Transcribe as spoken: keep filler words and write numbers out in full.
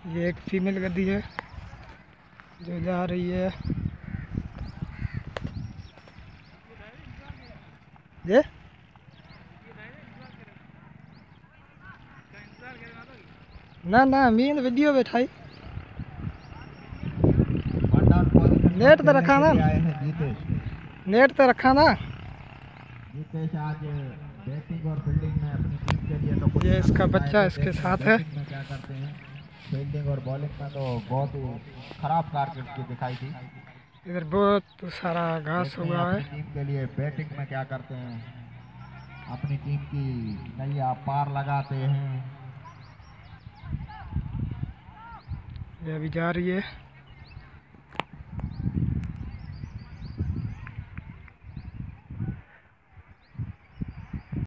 ये एक फीमेल गद्दी है जो जा रही है। ये ना ना मीन वीडियो बैठाई नेट तो रखा ना नेट तो रखा ना। जितेश आज बैटिंग और फील्डिंग में अपनी टीम के लिए तो ये इसका बच्चा इसके साथ है। क्या करते हैं फील्डिंग और बॉलिंग में तो बहुत ही खराब कारकिर्दगी दिखाई थी। इधर बहुत सारा घास हुआ है। टीम के लिए बैटिंग में क्या करते हैं अपनी टीम की नैया पार लगाते हैं। ये अभी जा रही है।